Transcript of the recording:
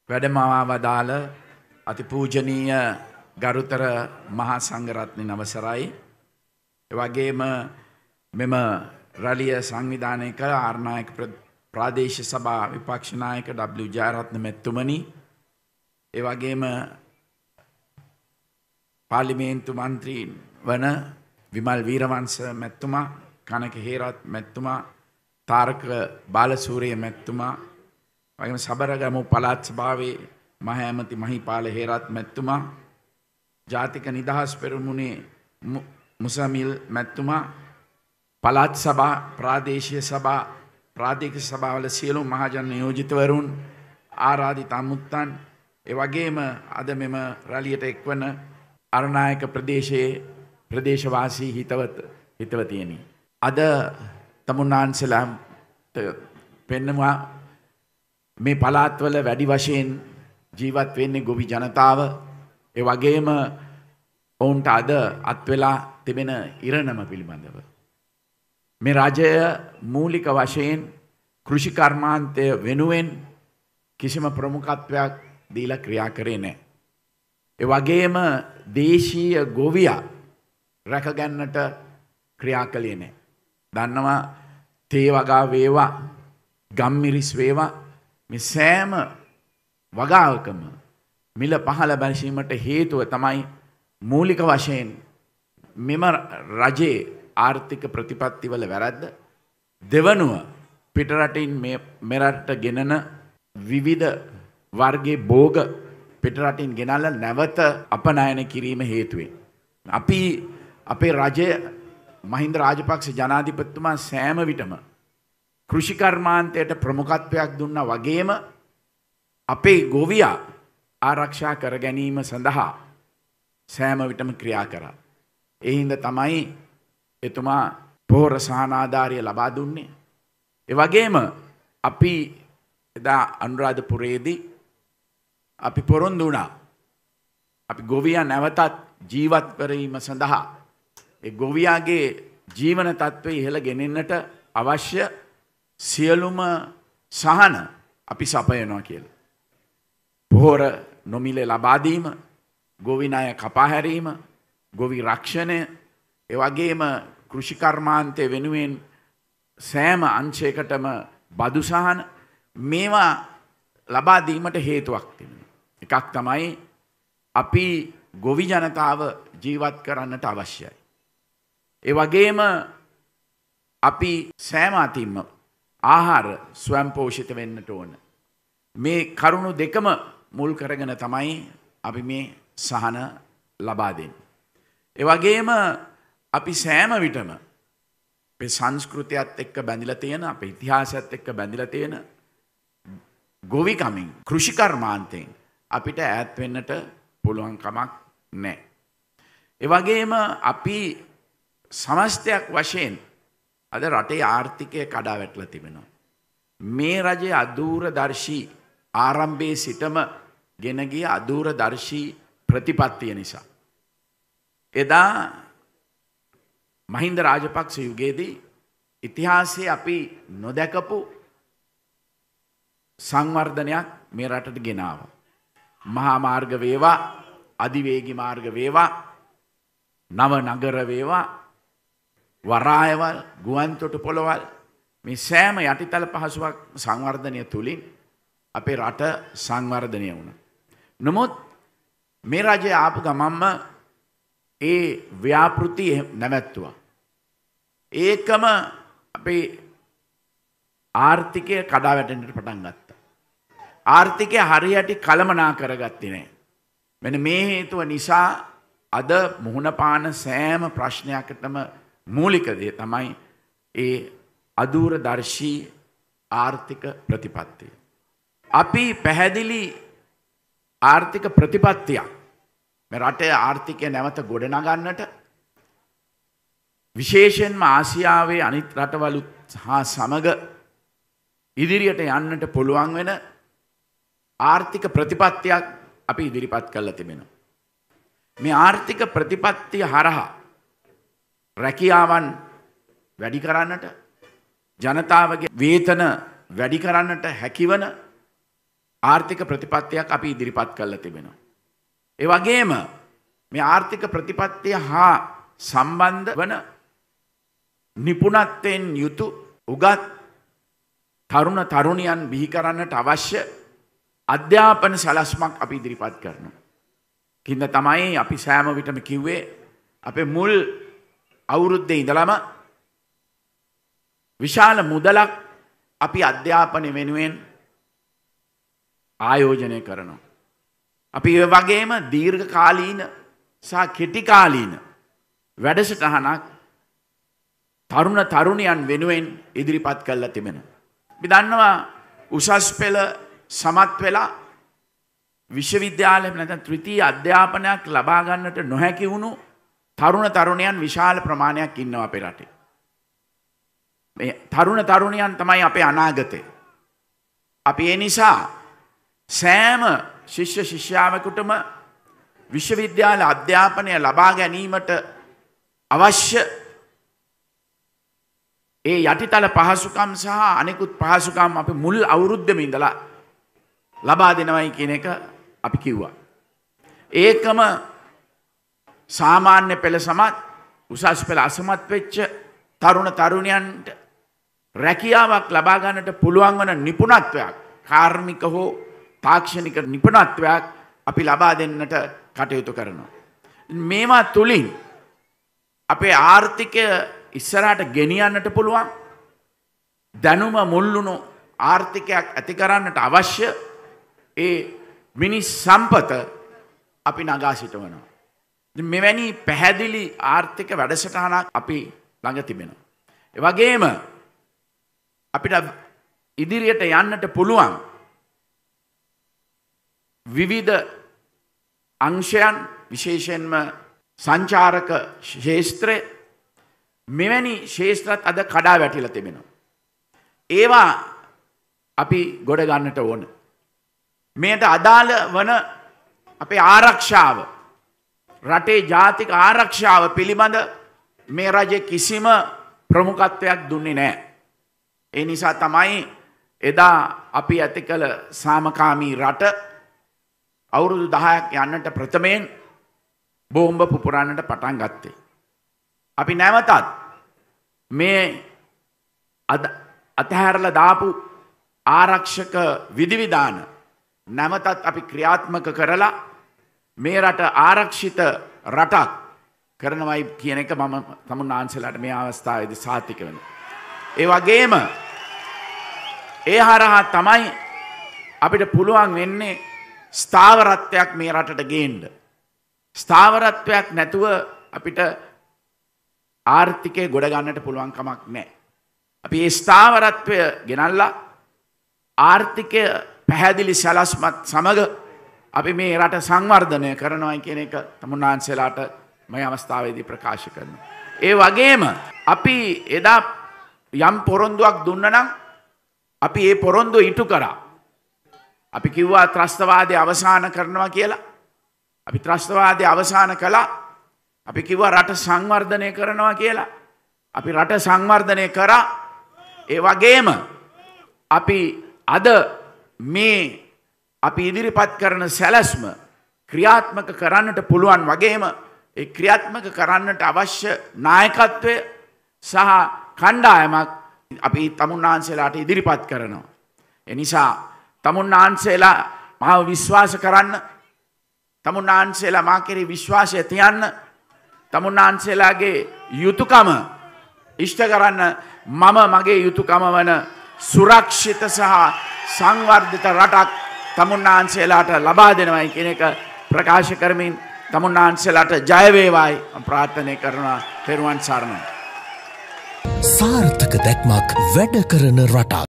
වැඩමවා වදාළ අතිපූජනීය ගරුතර මහා සංඝරත්නයන් අවසරයි. එවැගේම මෙම රැළිය සංවිධානය කළ ආරණායක ප්‍රාදේශීය සභා විපක්ෂ නායක W ජයරත්න මැතිතුමනි, එවැගේම පාර්ලිමේන්තු මන්ත්‍රී වන විමල් වීරවංශ මැතිතුමා, කනක හේරත් මැතිතුමා, තාරක බාලසූරිය මැතිතුමා, වගේම සබරගමු පළාත් සභාවේ මහ ඇමති මහිපාල හේරත් මැතිතුමා, ජාතික නිදහස් පෙරමුණේ මුසමිල් මැතිතුමා, පළාත් සභා ප්‍රාදේශීය සභා ප්‍රාදේශික සභාවල සියලු මහජන නියෝජිතවරුන්, ආරාධිත අමුත්තන්, ඒ වගේම අද මෙම රැළියට එක්වන අරණායක ප්‍රදේශයේ ප්‍රදේශවාසී හිතවතියනි, අද තමුන්නාන්සලාට පෙන්නවා මේ පළාත්වල වැඩි වශයෙන් ජීවත් වෙන්නේ ගොවි ජනතාව. ඒ වගේම ඔවුන්ට අද අත්වෙලා තිබෙන ඉරණම පිළිබඳව මේ රජය මූලික වශයෙන් කෘෂි කර්මාන්තය වෙනුවෙන් කිසිම ප්‍රමුඛත්වයක් දීලා ක්‍රියා කරේ නැහැ. ඒ වගේම දේශීය ගොවියා රැකගන්නට ක්‍රියා කළේ නැහැ. දන්නවා තේ වගා වේවා, ගම්මිරිස් වේවා, මේ සෑම වගාවකම මිල පහළ බැසීමට හේතුව තමයි මූලික වශයෙන් මෙම රජයේ ආර්ථික ප්‍රතිපත්තිවල වැරද්ද. දෙවනුව පිටරටින් මෙරට ගෙනන විවිධ වර්ගයේ භෝග පිටරටින් ගෙනල්ලා නැවත අපනයන කිරීම හේතුවෙන් අපි අපේ රජය මහින්ද රාජපක්ෂ ජනාධිපතිතුමා සෑම විටම කෘෂි කර්මාන්තයට ප්‍රමුඛත්වයක් දුන්නා වගේම අපේ ගොවියා ආරක්ෂා කර ගැනීම සඳහා සෑම විටම ක්‍රියා කරා. ඒ හින්දා තමයි එතුමා පොහොර සහනාධාරිය ලබා දුන්නේ. ඒ වගේම අපි එදා අනුරාධපුරයේදී අපි පොරොන්දු වුණා අපි ගොවියා නැවතත් ජීවත් කරවීම සඳහා ඒ ගොවියාගේ ජීවන තත්ත්වය ඉහළ ගෙනෙන්නට අවශ්‍ය සියලුම සහන අපි සපයනවා කියලා. පොහොර නොමිලේ ලබා දීම, ගොවි ණය කපා හැරීම, ගොවි රක්ෂණය, ඒ වගේම කෘෂි කර්මාන්තය වෙනුවෙන් සෑම අංශයකටම බදු සහන, මේවා ලබා දීමට හේතුවක් තිබෙනවා. එකක් තමයි අපි ගොවි ජනතාව ජීවත් කරන්නට අවශ්‍යයි. ඒ වගේම අපි සෑම අතින්ම ආහාර ස්වයංපෝෂිත වෙන්නට ඕන. මේ කරුණු දෙකම මුල් කරගෙන තමයි අපි මේ සහන ලබා දෙන්නේ. ඒ වගේම අපි සෑම විටම අපේ සංස්කෘතියත් එක්ක බැඳිලා තියෙන, අපේ ඉතිහාසයත් එක්ක බැඳිලා තියෙන ගොවිකමින්, කෘෂි කර්මාන්තයෙන් අපිට ඈත් වෙන්නට පුළුවන් කමක් නැහැ. ඒ වගේම අපි සමස්තයක් වශයෙන් අද රටේ ආර්ථිකය කඩා වැටලා තිබෙනවා. මේ රජයේ අදූරදර්ශී ආරම්භයේ සිටම ගෙන ගිය අදූරදර්ශී ප්‍රතිපත්තිය නිසා එදා මහින්ද රාජපක්ෂ යුගයේදී ඉතිහාසයේ අපි නොදැකපු සංවර්ධනයක් මේ රටට ගෙනාවා. මහා මාර්ග වේවා, අධිවේගී මාර්ග වේවා, නව නගර වේවා, වරායවල්, ගුවන්තොටු පොළවල්, මේ සෑම යටිතල පහසුවක් සංවර්ධනය තුලින් අපේ රට සංවර්ධනය වුණා. නමුත් මේ රජය ආපු ගමන්ම ඒ ව්‍යාපෘති නැවැත්තුවා. ඒකම අපේ ආර්ථිකය කඩා වැටෙන්නට පටන් ගත්තා. ආර්ථිකය හරියට කළමනා කරගත්තේ නැහැ. මෙන්න මේ හේතුව නිසා අද මුහුණ පාන සෑම ප්‍රශ්නයකටම මූලික දේ තමයි ඒ අදූරදර්ශී ආර්ථික ප්‍රතිපත්තිය. අපි පැහැදිලි ආර්ථික ප්‍රතිපත්තියක් මේ රටේ ආර්ථිකය නැවත ගොඩනගන්නට, විශේෂයෙන්ම ආසියාවේ අනිත් රටවලුත් හා සමග ඉදිරියට යන්නට පුළුවන් වෙන ආර්ථික ප්‍රතිපත්තියක් අපි ඉදිරිපත් කරලා තිබෙනවා. මේ ආර්ථික ප්‍රතිපත්තිය හරහා රැකියාවන් වැඩි කරන්නට, ජනතාවගේ වේතන වැඩි කරන්නට හැකිවන ආර්ථික ප්‍රතිපත්තියක් අපි ඉදිරිපත් කරලා තිබෙනවා. ඒ වගේම මේ ආර්ථික ප්‍රතිපත්තිය හා සම්බන්ධ වන නිපුණත්වයෙන් යුතු උගත් තරුණ තරුණියන් බිහි කරන්නට අවශ්‍ය අධ්‍යාපන සැලැස්මක් අපි ඉදිරිපත් කරනවා. කින්ද තමයි අපි සෑම විටම කිව්වේ අපේ මුල් අවුරුද්දේ ඉඳලම විශාල මුදලක් අපි අධ්‍යාපනය වෙනුවෙන් ආයෝජනය කරනවා. අපි ඒ වගේම දීර්ඝකාලීන සහ කෙටිකාලීන වැඩසටහනක් තරුණ තරුණියන් වෙනුවෙන් ඉදිරිපත් කරලා තිබෙනවා. අපි දන්නවා උසස් පෙළ සමත් වෙලා විශ්වවිද්‍යාලය නැත්නම් ත්‍රිතීය අධ්‍යාපනයක් ලබා ගන්නට නොහැකි වුණු තරුණ තරුණියන් විශාල ප්‍රමාණයක් ඉන්නවා අපේ රටේ. මේ තරුණ තරුණියන් තමයි අපේ අනාගතය. අපි ඒ නිසා සෑම ශිෂ්‍ය ශිෂ්‍යාවකටම විශ්වවිද්‍යාල අධ්‍යාපනය ලබා ගැනීමට අවශ්‍ය ඒ යටිතල පහසුකම් සහ අනෙකුත් පහසුකම් අපි මුල් අවුරුද්දෙම ඉඳලා ලබා දෙනවයි කියන එක අපි කිව්වා. ඒකම සාමාන්‍ය පෙළ සමත් උසස් පෙළ අසමත් වෙච්ච තරුණ තරුණියන්ට රැකියාවක් ලබා ගන්නට පුළුවන් වන නිපුණත්වයක් කාර්මික හෝ තාක්ෂණික නිපුණත්වයක් අපි ලබා දෙන්නට කටයුතු කරනවා. මේවා තුලින් අපේ ආර්ථිකය ඉස්සරහට ගෙනියන්නට පුළුවන් දැනුම මුල්ලුණු ආර්ථිකයක් ඇති කරන්නට අවශ්‍ය ඒ මිනිස් සම්පත අපි නගා සිටවනවා. මෙවැනි පැහැදිලි ආර්ථික වැඩසටහනක් අපි ළඟ තිබෙනවා. ඒ වගේම අපිට ඉදිරියට යන්නට පුළුවන් විවිධ අංශයන් විශේෂයෙන්ම සංචාරක ශේෂ්ත්‍රය මෙවැනි ශේෂ්ත්‍රත් අද කඩා වැටිලා තිබෙනවා. ඒවා අපි ගොඩ ගන්නට ඕන. මේට අදාළ වන අපේ ආරක්ෂාව රටේ ජාතික ආරක්ෂාව පිළිබඳ මේ රජය කිසිම ප්‍රමුඛත්වයක් දුන්නේ නැහැ. ඒ නිසා තමයි එදා අපි ඇති කළ සාමකාමී රට අවුරුදු 10ක් යන්නට ප්‍රථමයෙන් බෝම්බ පුපුරන්නට පටන් ගත්තේ. අපි නැවතත් මේ අතහැරලා දාපු ආරක්ෂක විධිවිධාන නැවතත් අපි ක්‍රියාත්මක කරලා මේ රට ආරක්ෂිත රටක් කරනවයි කියන එක මම තමුන්නාන්සලාට මේ අවස්ථාවේදී සාතික වෙනවා. ඒ වගේම ඒ හරහා තමයි අපිට පුළුවන් වෙන්නේ ස්ථාවරත්වයක් මේ රටට ගේන්න. ස්ථාවරත්වයක් නැතුව අපිට ආර්ථිකය ගොඩ ගන්නට පුළුවන් කමක් නැහැ. අපි ඒ ස්ථාවරත්වය ගෙනල්ලා ආර්ථිකය පැහැදිලි සැලැස්මත් සමග අපි මේ රට සංවර්ධනය කරනවා කියන එක තමුන්නාන්සලාට මේ අවස්ථාවේදී ප්‍රකාශ කරනවා. ඒ වගේම අපි එදා යම් පොරොන්දුවක් දුන්න නම් අපි ඒ පොරොන්දුව ඉටු කරා. අපි කිව්වා ත්‍රස්තවාදය අවසන් කරනවා කියලා. අපි ත්‍රස්තවාදය අවසන් කළා. අපි කිව්වා රට සංවර්ධනය කරනවා කියලා. අපි රට සංවර්ධනය කරා. ඒ වගේම අපි අද මේ අපි ඉදිරිපත් කරන සැලැස්ම ක්‍රියාත්මක කරන්නට පුළුවන් වගේම ඒ ක්‍රියාත්මක කරන්නට අවශ්‍ය නායකත්වය සහ කණ්ඩායමක් අපි තමුන්නාන්සේලාට ඉදිරිපත් කරනවා. ඒ නිසා තමුන්නාන්සේලා මාව විශ්වාස කරන්න, තමුන්නාන්සේලා මා කෙරෙහි විශ්වාසය තියන්න, තමුන්නාන්සේලාගේ යුතුයකම ඉෂ්ට කරන්න මම මගේ යුතුයකම වන සුරක්ෂිත සහ සංවර්ධිත රටක් තමුන්නාන්සේලාට ලබා දෙනවයි කියන එක ප්‍රකාශ කරමින් තමුන්නාන්සේලාට ජය වේවායි මම ප්‍රාර්ථනා කරනවා. තෙරුවන් සරණයි. සාර්ථක දැක්මක් වැඩ කරන රටක්.